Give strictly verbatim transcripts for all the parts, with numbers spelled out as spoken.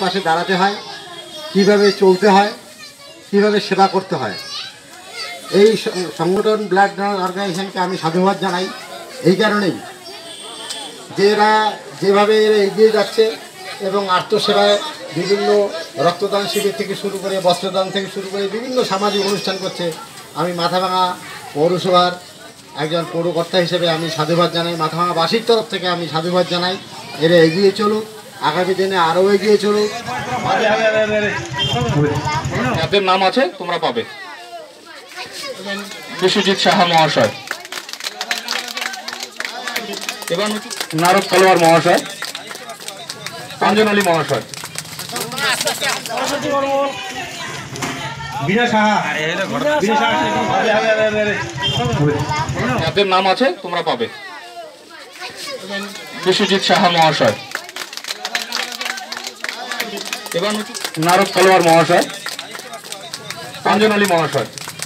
পাশে দাঁড়াতে হয়, কীভাবে চলতে হয়, কীভাবে সেবা করতে হয়। এই সংগঠন ব্লাড ডোনার অর্গানাইজেশনকে আমি সাধুবাদ জানাই এই কারণেই যে এরা যেভাবে এরা এগিয়ে যাচ্ছে এবং আত্মসেবায় বিভিন্ন রক্তদান শিবির থেকে শুরু করে বস্ত্রদান থেকে শুরু করে বিভিন্ন সামাজিক অনুষ্ঠান করছে। আমি মাথাভাঙা পৌরসভার একজন পৌরকর্তা হিসেবে আমি সাধুবাদ জানাই, মাথাভাঙাবাসীর তরফ থেকে আমি সাধুবাদ জানাই। এরা এগিয়ে চলুক, আগামী দিনে আরও এগিয়ে চলুক। যাদের নাম আছে তোমরা পাবে। বিশ্বজিৎ সাহা মহাশয়, এবং নারদ তলোয়ার মহাশয়, অঞ্জন আলী মহাশয়, যাদের নাম আছে তোমরা পাবে। বিশ্বজিৎ সাহা মহাশয়, এবং নারদ তলোয়ার মহাশয়, অঞ্জন আলী মহাশয়,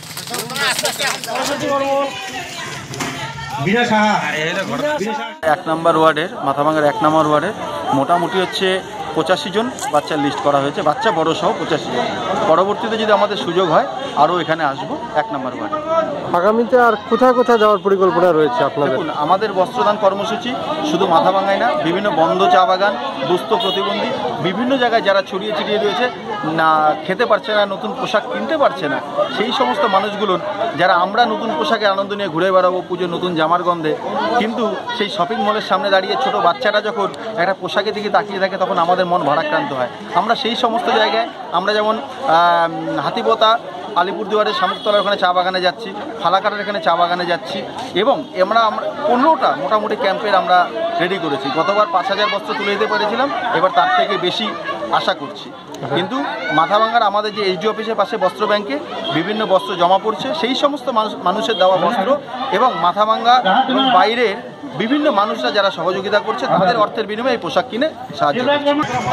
এক নম্বর ওয়ার্ডের মাথাভাঙার এক নম্বর ওয়ার্ডের মোটামুটি হচ্ছে পঁচাশি জন বাচ্চার লিস্ট করা হয়েছে, বাচ্চা বড় সহ পঁচাশি জন। পরবর্তীতে যদি আমাদের সুযোগ হয় আরও এখানে আসবো এক নম্বর ওয়ার্ডে। আগামীতে আর কোথায় কোথায় যাওয়ার পরিকল্পনা রয়েছে আপনাদের? দেখুন, আমাদের বস্ত্রদান কর্মসূচি শুধু মাথাভাঙায় না, বিভিন্ন বন্ধ চা বাগান, দুস্থ প্রতিবন্ধী বিভিন্ন জায়গায় যারা ছড়িয়ে ছিটিয়ে রয়েছে, না খেতে পারছে না, নতুন পোশাক কিনতে পারছে না, সেই সমস্ত মানুষগুলোর যারা আমরা নতুন পোশাকে আনন্দ নিয়ে ঘুরে বেড়াবো পুজোর নতুন জামার গন্ধে, কিন্তু সেই শপিং মলের সামনে দাঁড়িয়ে ছোট বাচ্চারা যখন একটা পোশাকের দিকে তাকিয়ে থাকে তখন আমাদের মন ভারাক্রান্ত হয়। আমরা সেই সমস্ত জায়গায় আমরা যেমন হাতিপোতা আলিপুরদুয়ারের শামুকতলার ওখানে চা বাগানে যাচ্ছি, ফালাকাটার এখানে চা বাগানে যাচ্ছি, এবং আমরা আমরা পনেরোটা মোটামুটি ক্যাম্পের আমরা রেডি করেছি। গতবার পাঁচ হাজার বস্ত্র তুলে দিতে পেরেছিলাম, এবার তার থেকে বেশি আশা করছি। কিন্তু মাথাভাঙার আমাদের যে এইচডি অফিসের পাশে বস্ত্র ব্যাংকে বিভিন্ন বস্ত্র জমা পড়ছে, সেই সমস্ত মানুষের দেওয়া বস্ত্র এবং মাথাভাঙা এবং বাইরের বিভিন্ন মানুষরা যারা সহযোগিতা করছে তাদের অর্থের বিনিময়ে এই পোশাক কিনে সাহায্য করছে।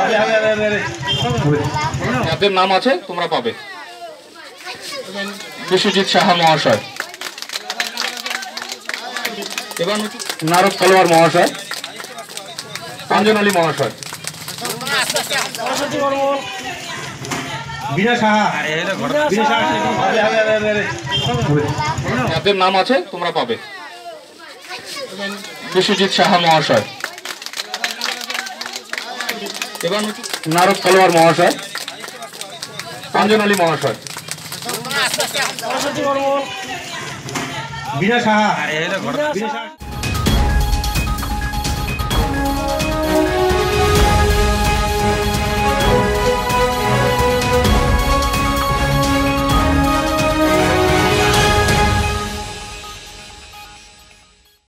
যাদের নাম আছে তোমরা পাবে। বিশ্বজিৎ সাহা মহাশয়, এবং নারদ তলোয়ার মহাশয়, অঞ্জন আলী মহাশয়, যাদের নাম আছে তোমরা পাবে। বিশ্বজিৎ সাহা মহাশয়, এবং নারদ তলোয়ার মহাশয়, অঞ্জন আলী মহাশয়, বিনা সাহা।